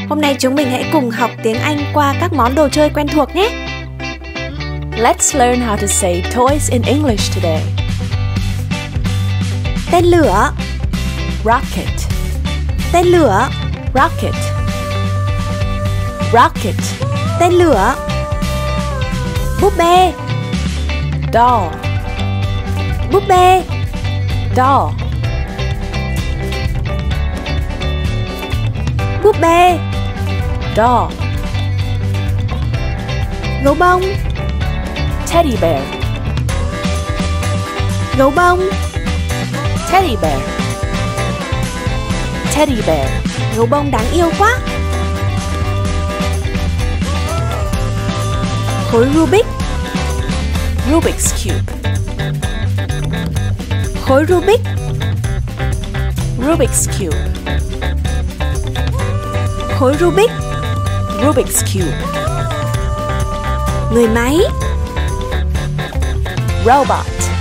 Hôm nay chúng mình hãy cùng học tiếng Anh qua các món đồ chơi quen thuộc nhé. Let's learn how to say toys in English today. Tên lửa, Rocket, tên lửa, rocket, rocket, tên lửa. Búp bê, doll, búp bê, doll, búp bê. doll, Gấu bông, teddy bear, gấu bông, teddy bear, teddy bear, gấu bông đáng yêu quá. Khối Rubik, Rubik's cube, khối Rubik, Rubik's cube, khối Rubik. Rubik's cube, Người máy, robot,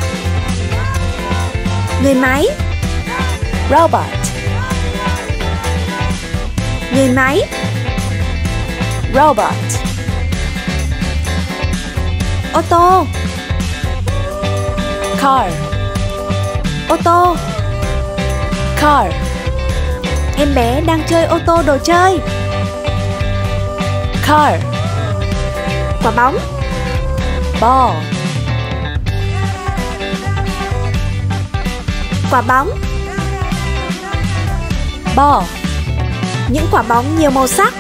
người máy, robot, người máy. robot, Ô tô, car, ô tô. car, Em bé đang chơi ô tô đồ chơi. car, Quả bóng, ball, quả bóng. ball, Những quả bóng nhiều màu sắc.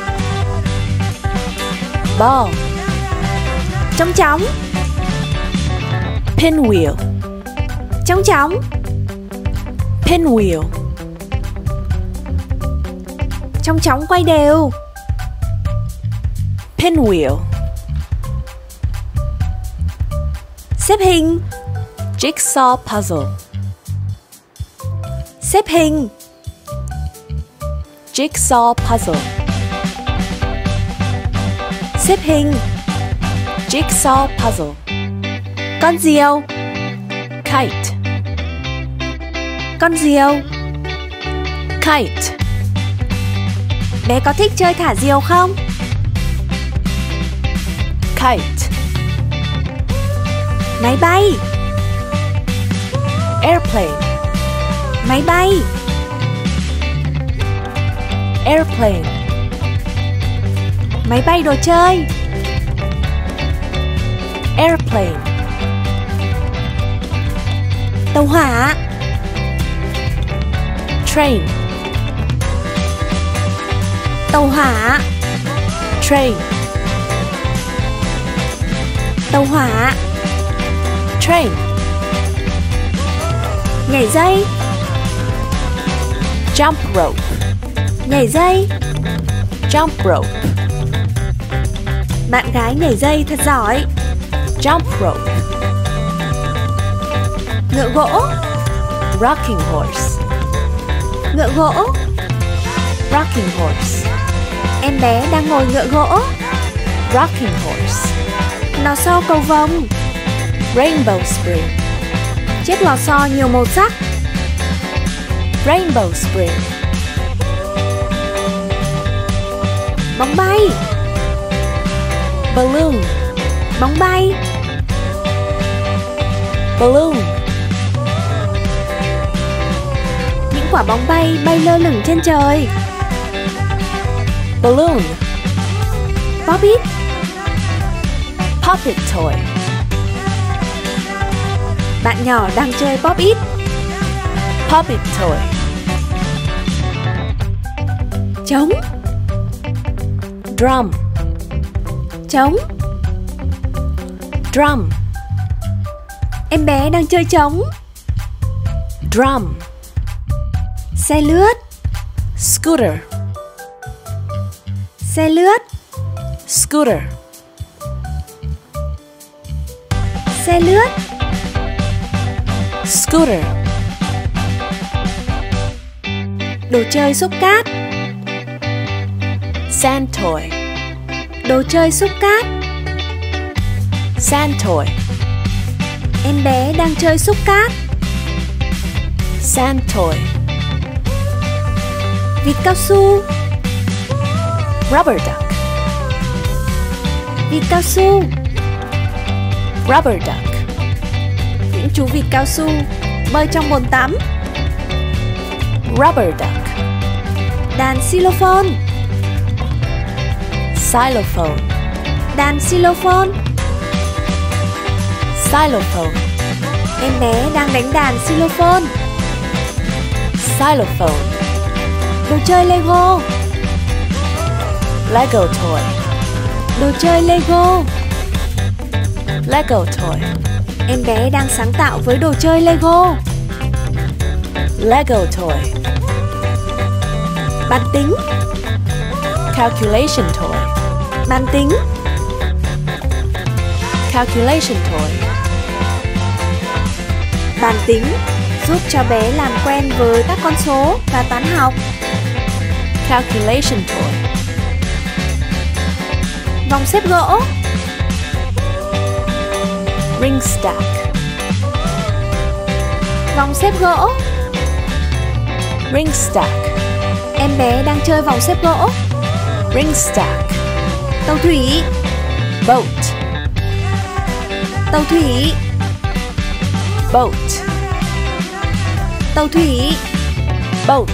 ball, Trống chóng, pinwheel, trống chóng, pinwheel, trống chóng quay đều. pinwheel, Xếp hình, jigsaw puzzle, xếp hình, jigsaw puzzle, xếp hình. jigsaw puzzle, Con diều, kite, con diều. kite, Bé có thích chơi thả diều không? kite, Máy bay, airplane, máy bay. airplane, Máy bay đồ chơi, airplane, tàu hỏa, train, tàu hỏa, train, tàu hỏa. train, Nhảy dây, jump rope, nhảy dây. jump rope, Bạn gái nhảy dây thật giỏi. jump rope, Ngựa gỗ, rocking horse, ngựa gỗ. rocking horse, Em bé đang ngồi ngựa gỗ. rocking horse, Lò xo cầu vồng, rainbow spring, chiếc lò xo nhiều màu sắc. rainbow spring, Bóng bay, balloon, bóng bay. balloon, Những quả bóng bay bay lơ lửng trên trời. balloon, Pop it, puppet toy, bạn nhỏ đang chơi pop it. puppet toy, Trống, drum, trống. drum, Em bé đang chơi trống. drum, Xe lướt, scooter, xe lướt, scooter, xe lướt. scooter, Đồ chơi xúc cát, sand toy, đồ chơi xúc cát. sand toy, Em bé đang chơi xúc cát. sand toy, Vịt cao su, Rubber duck. Vịt cao su. Rubber duck. Những chú vịt cao su bơi trong bồn tắm. Rubber duck. Đàn xylophone. Xylophone. Đàn xylophone. Xylophone. Em bé đang đánh đàn xylophone. Xylophone. Đồ chơi Lego. Lego toy. Đồ chơi Lego. Lego toy. Em bé đang sáng tạo với đồ chơi Lego. Lego toy. Bàn tính. Calculation toy. Bàn tính. Calculation toy. Bàn tính giúp cho bé làm quen với các con số và toán học. Calculation toy. Vòng xếp gỗ. Ring stack. Vòng xếp gỗ. Ring stack. Em bé đang chơi vòng xếp gỗ. Ring stack. Tàu thủy. Boat. Tàu thủy. Boat. Tàu thủy. Boat.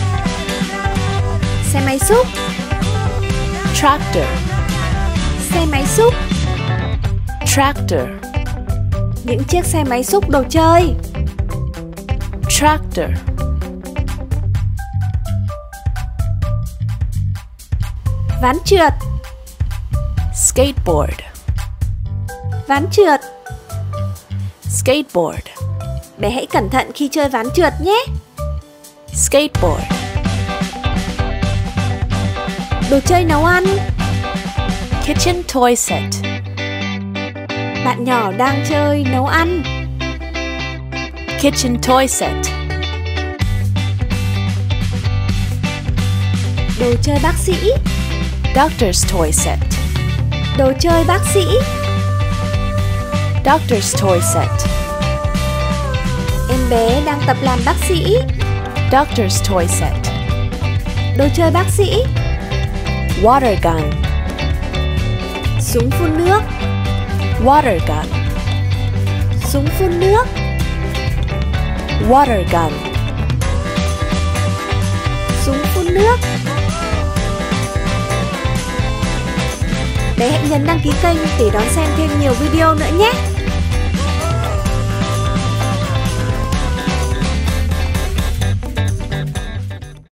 Xe máy xúc. Tractor. Xe máy xúc. Tractor. Những chiếc xe máy xúc đồ chơi. Tractor. Ván trượt. Skateboard. Ván trượt. Skateboard. Bé hãy cẩn thận khi chơi ván trượt nhé. Skateboard. Đồ chơi nấu ăn. Kitchen toy set. Bạn nhỏ đang chơi nấu ăn. Kitchen toy set. Đồ chơi bác sĩ. Doctor's toy set. Đồ chơi bác sĩ. Doctor's toy set. Em bé đang tập làm bác sĩ. Doctor's toy set. Đồ chơi bác sĩ. Water gun. Súng phun nước. Water gun. Súng phun nước. Water gun. Súng phun nước. Bé hãy nhấn đăng ký kênh để đón xem thêm nhiều video nữa nhé.